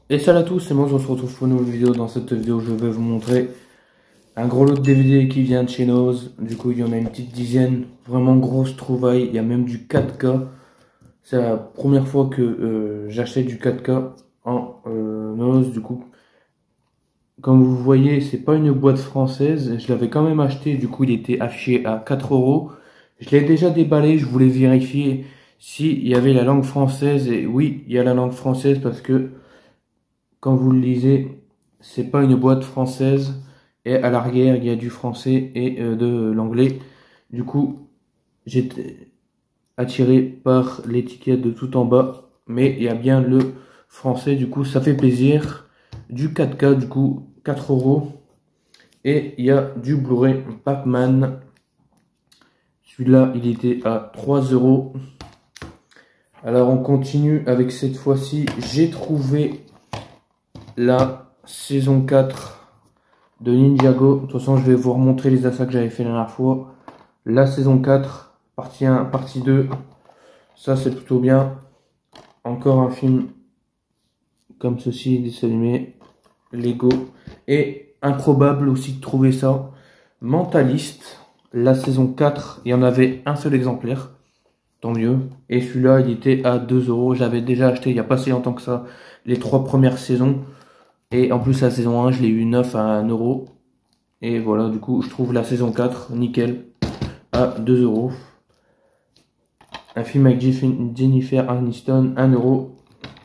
Et salut à tous, c'est moi, on se retrouve pour une nouvelle vidéo. Dans cette vidéo, je vais vous montrer un gros lot de DVD qui vient de chez Noz. Du coup, il y en a une petite dizaine, vraiment grosse trouvaille. Il y a même du 4K. C'est la première fois que j'achète du 4K en Noz. Du coup, comme vous voyez, c'est pas une boîte française. Je l'avais quand même acheté. Du coup, il était affiché à 4 euros. Je l'ai déjà déballé. Je voulais vérifier s'il y avait la langue française. Et oui, il y a la langue française parce que quand vous le lisez, c'est pas une boîte française et à l'arrière il y a du français et de l'anglais. Du coup, j'étais attiré par l'étiquette de tout en bas, mais il y a bien le français. Du coup, ça fait plaisir. Du 4K, du coup, 4 euros. Et il y a du Blu-ray Pac-Man. Celui-là, il était à 3 euros. Alors, on continue avec cette fois-ci. J'ai trouvé la saison 4 de Ninjago. De toute façon, je vais vous remontrer les achats que j'avais fait la dernière fois. La saison 4, partie 1, partie 2. Ça, c'est plutôt bien. Encore un film comme ceci, dessin animé, Lego. Et improbable aussi de trouver ça. Mentaliste, la saison 4. Il y en avait un seul exemplaire. Tant mieux. Et celui-là, il était à 2 euros. J'avais déjà acheté il n'y a pas si longtemps que ça les 3 premières saisons. Et en plus, la saison 1, je l'ai eu 9 à 1 euro. Et voilà, du coup, je trouve la saison 4, nickel, à 2 euros. Un film avec Jennifer Aniston, 1 euro.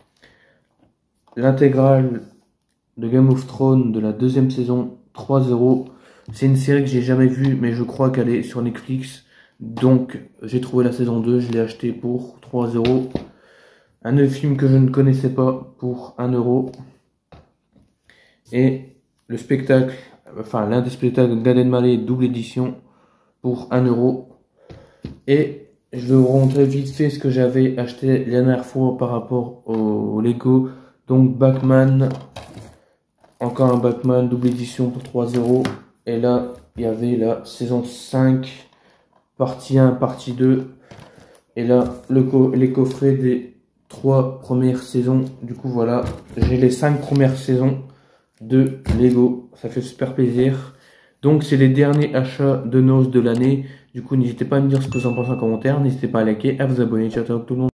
L'intégrale de Game of Thrones de la deuxième saison, 3 euros. C'est une série que j'ai jamais vue, mais je crois qu'elle est sur Netflix. Donc, j'ai trouvé la saison 2, je l'ai acheté pour 3 euros. Un autre film que je ne connaissais pas pour 1 euro. Et le spectacle, enfin l'un des spectacles de Gad Elmaleh, double édition pour 1 euro. Et je vais vous montrer vite fait ce que j'avais acheté la dernière fois par rapport au Lego. Donc Batman, encore un Batman double édition pour 3 euros. Et là, il y avait la saison 5, partie 1, partie 2. Et là, les coffrets des 3 premières saisons. Du coup, voilà, j'ai les 5 premières saisons de Lego. Ça fait super plaisir. Donc, c'est les derniers achats de Noz de l'année. Du coup, n'hésitez pas à me dire ce que vous en pensez en commentaire. N'hésitez pas à liker, à vous abonner. Ciao, ciao tout le monde.